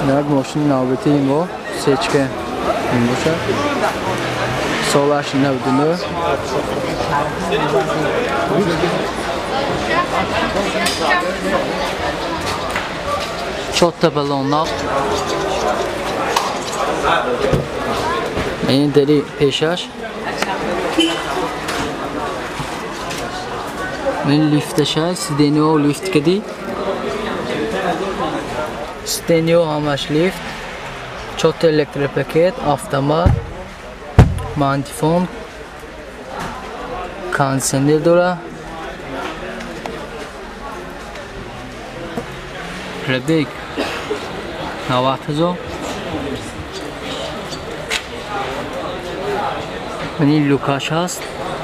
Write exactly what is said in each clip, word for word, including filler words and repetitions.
یک ماشین نوبتی ما سچکه این باشه سالش نود و نه چهار بالون ناف این دری پیشش من لیفتش هست دینو لیفت کردی ستینیو همش لیفت چهار الکتریک پاکت автомат مانتیفون کانسنر داره پردیک نوت هزار این لوکاش هست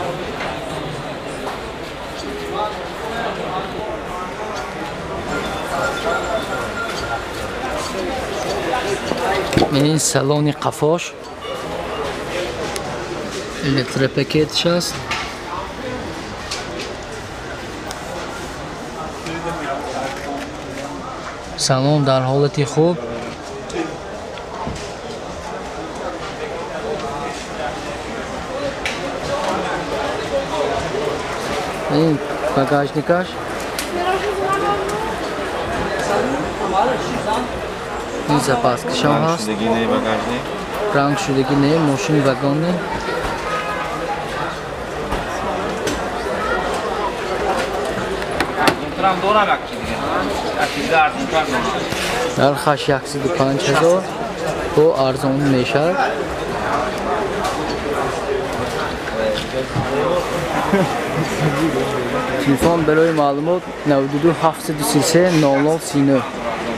این سالن قفاش الکتریک پاکتش هست سالن در حالت خوب این багажникаш این запаскаш هم هست رنگ شدگی نه ماشین وگان نه در خش صد و پنج هزار تو ارزان میشه تلفن برای معلومات نود و دو هفتصد و سی و سه نود و نه سی و نه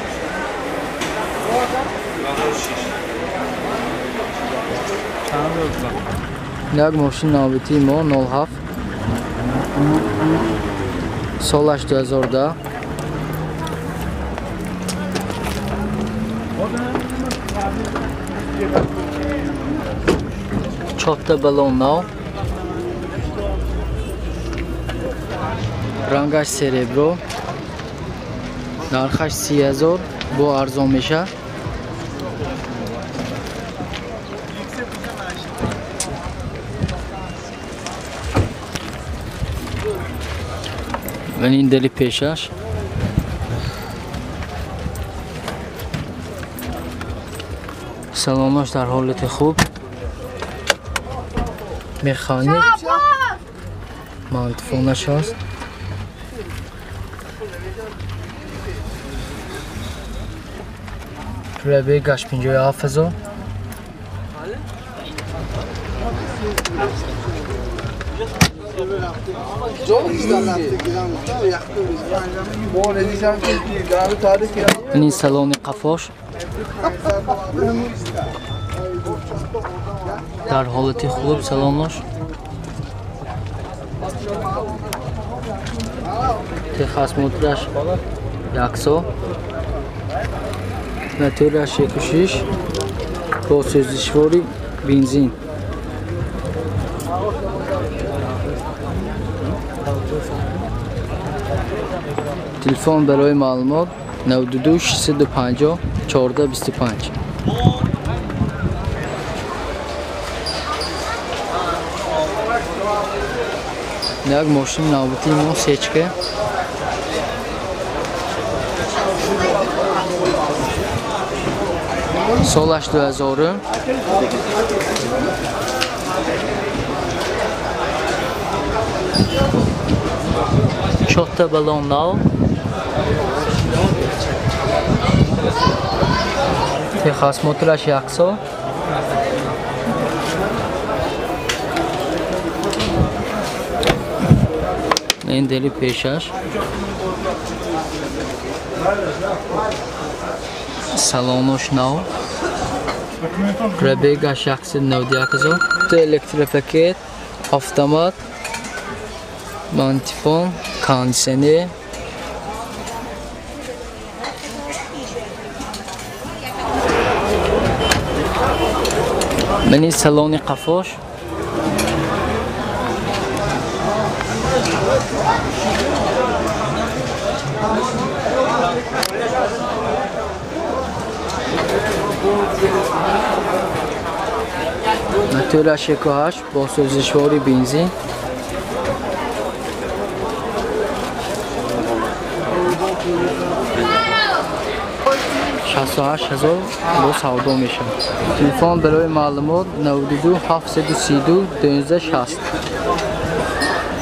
یک ماشین نوبتی ما نود و هفت سالش دو هزار و ده چهار بالون نو رنگش سربرو نرخش سی هزار با ارزان میشه و این دلی پیشش سالنش در حالت خوب مکانیک مانتفونش هست پربیگش پنجاه و هفت هزار این سالن قفاش در حالت خوب سالنش تخص موتورش یکسو موتورش یک و شش با سوزشواری بنزین تلفن برای معلومات نود و دو ششصد و پنجاه چهارده بیست و پنج یک ماشین نوبتی ما سچکه سالش دو هزار چهار بالون نو تخص موتورش یکسو این دلی پیشش سالنش نو پربیگش صد و نود و یک هزار تو الکتریک پاکت автомат مانتیفون کانسنر من این سالن قفاش متولش یک و هشت با سوزشواری بنزین. شصت و هشت هزار با سودا میشه. تلفن برای معلومات نود و دو هفتصد و سی و دو دوازده شصت.